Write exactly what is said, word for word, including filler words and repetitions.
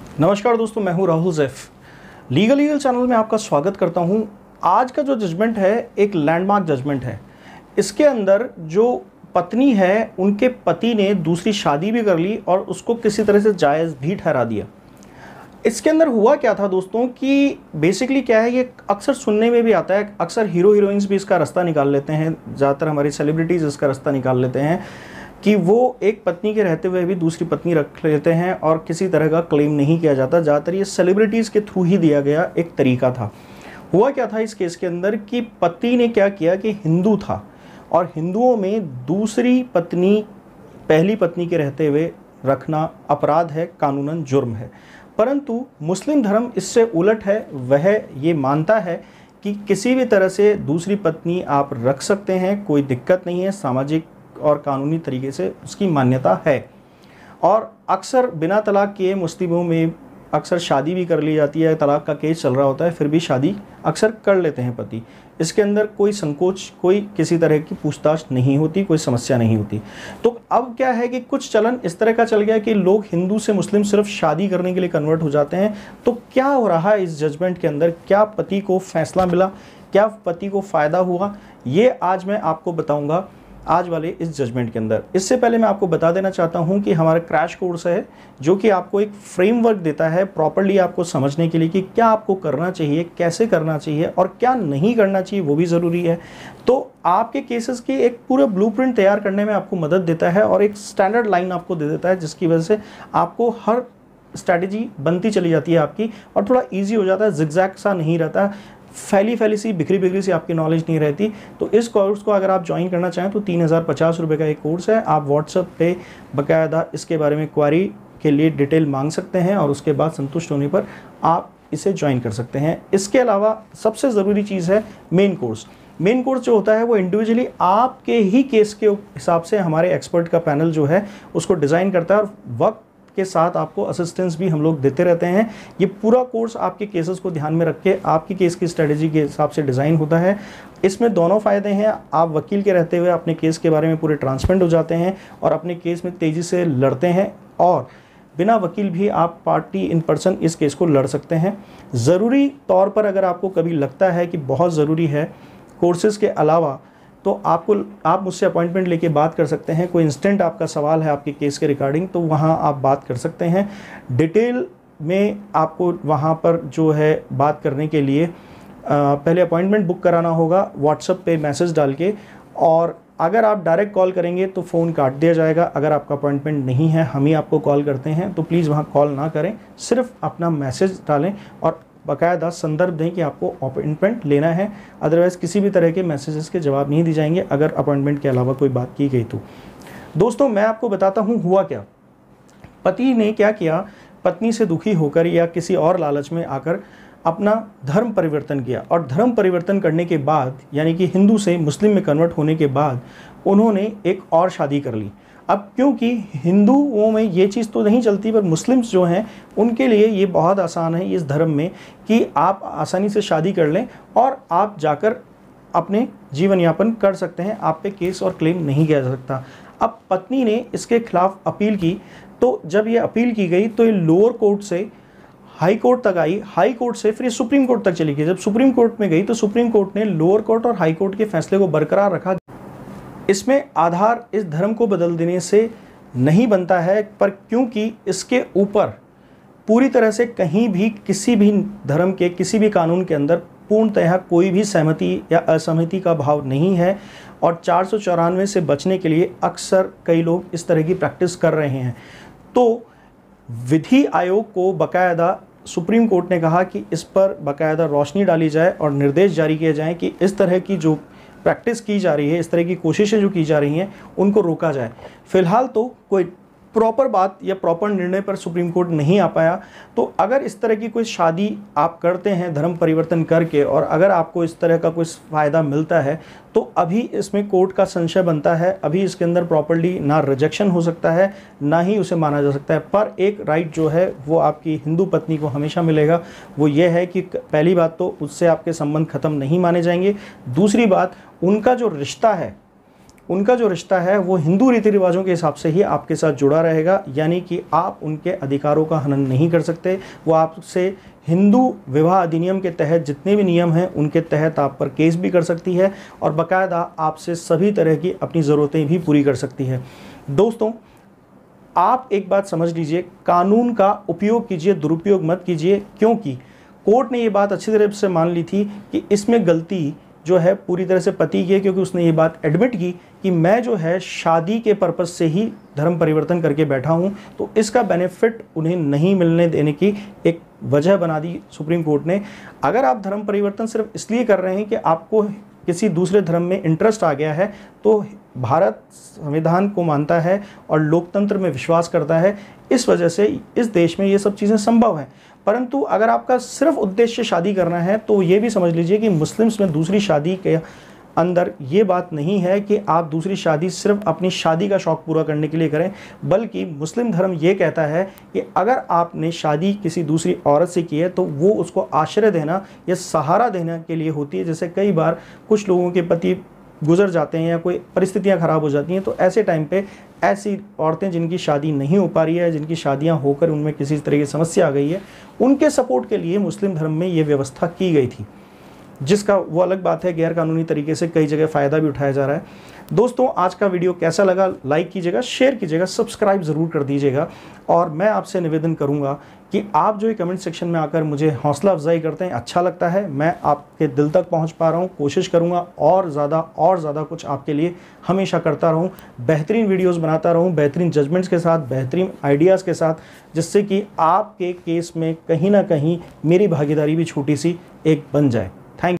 नमस्कार दोस्तों, मैं हूं Rahul Jaif. Legal legal channel में आपका स्वागत करता हूं। आज का जो जजमेंट है एक लैंडमार्क जजमेंट है। इसके अंदर जो पत्नी है उनके पति ने दूसरी शादी भी कर ली और उसको किसी तरह से जायज़ भी ठहरा दिया। इसके अंदर हुआ क्या था दोस्तों कि बेसिकली क्या है, ये अक्सर सुनने में भी आता है, अक्सर हीरो हीरोइंस भी इसका रास्ता निकाल लेते हैं, ज़्यादातर हमारी सेलिब्रिटीज़ इसका रास्ता निकाल लेते हैं कि वो एक पत्नी के रहते हुए भी दूसरी पत्नी रख लेते हैं और किसी तरह का क्लेम नहीं किया जाता। ज़्यादातर ये सेलिब्रिटीज़ के थ्रू ही दिया गया एक तरीका था। हुआ क्या था इस केस के अंदर कि पति ने क्या किया कि हिंदू था और हिंदुओं में दूसरी पत्नी पहली पत्नी के रहते हुए रखना अपराध है, कानूनन जुर्म है। परंतु मुस्लिम धर्म इससे उलट है। वह ये मानता है कि किसी भी तरह से दूसरी पत्नी आप रख सकते हैं, कोई दिक्कत नहीं है, सामाजिक और कानूनी तरीके से उसकी मान्यता है। और अक्सर बिना तलाक किए मुस्लिमों में अक्सर शादी भी कर ली जाती है, तलाक का केस चल रहा होता है, फिर भी शादी अक्सर कर लेते हैं पति। इसके अंदर कोई संकोच, कोई किसी तरह की पूछताछ नहीं होती, कोई समस्या नहीं होती। तो अब क्या है कि कुछ चलन इस तरह का चल गया कि लोग हिंदू से मुस्लिम सिर्फ शादी करने के लिए कन्वर्ट हो जाते हैं। तो क्या हो रहा है इस जजमेंट के अंदर, क्या पति को फैसला मिला, क्या पति को फ़ायदा हुआ, ये आज मैं आपको बताऊँगा आज वाले इस जजमेंट के अंदर। इससे पहले मैं आपको बता देना चाहता हूं कि हमारा क्रैश कोर्स है जो कि आपको एक फ्रेमवर्क देता है प्रॉपर्ली आपको समझने के लिए कि क्या आपको करना चाहिए, कैसे करना चाहिए और क्या नहीं करना चाहिए, वो भी ज़रूरी है। तो आपके केसेस की एक पूरा ब्लूप्रिंट तैयार करने में आपको मदद देता है और एक स्टैंडर्ड लाइन आपको दे देता है, जिसकी वजह से आपको हर स्ट्रैटेजी बनती चली जाती है आपकी और थोड़ा ईजी हो जाता है, जिगजैग सा नहीं रहता, फैली फैली सी बिखरी बिखरी सी आपकी नॉलेज नहीं रहती। तो इस कोर्स को अगर आप ज्वाइन करना चाहें तो तीन हज़ार पचास रुपये का एक कोर्स है। आप व्हाट्सएप पे बाकायदा इसके बारे में क्वारी के लिए डिटेल मांग सकते हैं और उसके बाद संतुष्ट होने पर आप इसे ज्वाइन कर सकते हैं। इसके अलावा सबसे ज़रूरी चीज़ है मेन कोर्स। मेन कोर्स जो होता है वो इंडिविजुअली आपके ही केस के हिसाब से हमारे एक्सपर्ट का पैनल जो है उसको डिज़ाइन करता है और वक्त के साथ आपको असिस्टेंस भी हम लोग देते रहते हैं। ये पूरा कोर्स आपके केसेस को ध्यान में रख के आपकी केस की स्ट्रेटजी के हिसाब से डिज़ाइन होता है। इसमें दोनों फ़ायदे हैं, आप वकील के रहते हुए अपने केस के बारे में पूरे ट्रांसपेरेंट हो जाते हैं और अपने केस में तेज़ी से लड़ते हैं और बिना वकील भी आप पार्टी इन पर्सन इस केस को लड़ सकते हैं। ज़रूरी तौर पर अगर आपको कभी लगता है कि बहुत ज़रूरी है कोर्सेज़ के अलावा, तो आपको आप मुझसे अपॉइंटमेंट लेके बात कर सकते हैं। कोई इंस्टेंट आपका सवाल है आपके केस के रिगार्डिंग, तो वहाँ आप बात कर सकते हैं। डिटेल में आपको वहाँ पर जो है बात करने के लिए आ, पहले अपॉइंटमेंट बुक कराना होगा व्हाट्सएप पे मैसेज डाल के, और अगर आप डायरेक्ट कॉल करेंगे तो फ़ोन काट दिया जाएगा। अगर आपका अपॉइंटमेंट नहीं है, हम ही आपको कॉल करते हैं, तो प्लीज़ वहाँ कॉल ना करें, सिर्फ अपना मैसेज डालें और बाकायदा संदर्भ दें कि आपको अपॉइंटमेंट लेना है। अदरवाइज़ किसी भी तरह के मैसेजेस के जवाब नहीं दिए जाएंगे अगर अपॉइंटमेंट के अलावा कोई बात की गई तो। दोस्तों, मैं आपको बताता हूँ हुआ क्या। पति ने क्या किया, पत्नी से दुखी होकर या किसी और लालच में आकर अपना धर्म परिवर्तन किया और धर्म परिवर्तन करने के बाद, यानी कि हिंदू से मुस्लिम में कन्वर्ट होने के बाद, उन्होंने एक और शादी कर ली। अब क्योंकि हिंदुओं में ये चीज़ तो नहीं चलती, पर मुस्लिम्स जो हैं उनके लिए ये बहुत आसान है इस धर्म में कि आप आसानी से शादी कर लें और आप जाकर अपने जीवन यापन कर सकते हैं, आप पे केस और क्लेम नहीं किया जा सकता। अब पत्नी ने इसके खिलाफ अपील की, तो जब ये अपील की गई तो ये लोअर कोर्ट से हाई कोर्ट तक आई, हाई कोर्ट से फिर ये सुप्रीम कोर्ट तक चली गई। जब सुप्रीम कोर्ट में गई तो सुप्रीम कोर्ट ने लोअर कोर्ट और हाई कोर्ट के फैसले को बरकरार रखा। इसमें आधार इस धर्म को बदल देने से नहीं बनता है, पर क्योंकि इसके ऊपर पूरी तरह से कहीं भी किसी भी धर्म के किसी भी कानून के अंदर पूर्णतः कोई भी सहमति या असहमति का भाव नहीं है और चार सौ चौरानवे से बचने के लिए अक्सर कई लोग इस तरह की प्रैक्टिस कर रहे हैं। तो विधि आयोग को बाकायदा सुप्रीम कोर्ट ने कहा कि इस पर बाकायदा रोशनी डाली जाए और निर्देश जारी किए जाएं कि इस तरह की जो प्रैक्टिस की जा रही है, इस तरह की कोशिशें जो की जा रही हैं, उनको रोका जाए। फिलहाल तो कोई प्रॉपर बात या प्रॉपर निर्णय पर सुप्रीम कोर्ट नहीं आ पाया। तो अगर इस तरह की कोई शादी आप करते हैं धर्म परिवर्तन करके और अगर आपको इस तरह का कोई फ़ायदा मिलता है, तो अभी इसमें कोर्ट का संशय बनता है। अभी इसके अंदर प्रॉपर्ली ना रिजेक्शन हो सकता है, ना ही उसे माना जा सकता है। पर एक राइट जो है वो आपकी हिंदू पत्नी को हमेशा मिलेगा। वो ये है कि पहली बात तो उससे आपके संबंध ख़त्म नहीं माने जाएंगे। दूसरी बात, उनका जो रिश्ता है उनका जो रिश्ता है वो हिंदू रीति रिवाजों के हिसाब से ही आपके साथ जुड़ा रहेगा, यानी कि आप उनके अधिकारों का हनन नहीं कर सकते। वो आपसे हिंदू विवाह अधिनियम के तहत जितने भी नियम हैं उनके तहत आप पर केस भी कर सकती है और बाकायदा आपसे सभी तरह की अपनी ज़रूरतें भी पूरी कर सकती है। दोस्तों, आप एक बात समझ लीजिए, कानून का उपयोग कीजिए, दुरुपयोग मत कीजिए, क्योंकि कोर्ट ने ये बात अच्छी तरह से मान ली थी कि इसमें गलती जो है पूरी तरह से पति की है, क्योंकि उसने ये बात एडमिट की कि मैं जो है शादी के पर्पज़ से ही धर्म परिवर्तन करके बैठा हूँ, तो इसका बेनिफिट उन्हें नहीं मिलने देने की एक वजह बना दी सुप्रीम कोर्ट ने। अगर आप धर्म परिवर्तन सिर्फ इसलिए कर रहे हैं कि आपको किसी दूसरे धर्म में इंटरेस्ट आ गया है, तो भारत संविधान को मानता है और लोकतंत्र में विश्वास करता है, इस वजह से इस देश में ये सब चीज़ें संभव हैं। परंतु अगर आपका सिर्फ उद्देश्य शादी करना है तो ये भी समझ लीजिए कि मुस्लिम्स में दूसरी शादी के अंदर ये बात नहीं है कि आप दूसरी शादी सिर्फ अपनी शादी का शौक़ पूरा करने के लिए करें, बल्कि मुस्लिम धर्म ये कहता है कि अगर आपने शादी किसी दूसरी औरत से की है तो वो उसको आश्रय देना या सहारा देने के लिए होती है। जैसे कई बार कुछ लोगों के पति गुजर जाते हैं या कोई परिस्थितियां ख़राब हो जाती हैं, तो ऐसे टाइम पे ऐसी औरतें जिनकी शादी नहीं हो पा रही है, जिनकी शादियां होकर उनमें किसी तरह की समस्या आ गई है, उनके सपोर्ट के लिए मुस्लिम धर्म में ये व्यवस्था की गई थी, जिसका वो अलग बात है, गैर कानूनी तरीके से कई जगह फ़ायदा भी उठाया जा रहा है। दोस्तों, आज का वीडियो कैसा लगा लाइक कीजिएगा, शेयर कीजिएगा, सब्सक्राइब ज़रूर कर दीजिएगा। और मैं आपसे निवेदन करूंगा कि आप जो ये कमेंट सेक्शन में आकर मुझे हौसला अफजाई करते हैं, अच्छा लगता है, मैं आपके दिल तक पहुंच पा रहा हूं, कोशिश करूंगा और ज़्यादा और ज़्यादा कुछ आपके लिए हमेशा करता रहूं, बेहतरीन वीडियोस बनाता रहूं, बेहतरीन जजमेंट्स के साथ, बेहतरीन आइडियाज़ के साथ, जिससे कि आपके केस में कहीं ना कहीं मेरी भागीदारी भी छोटी सी एक बन जाए।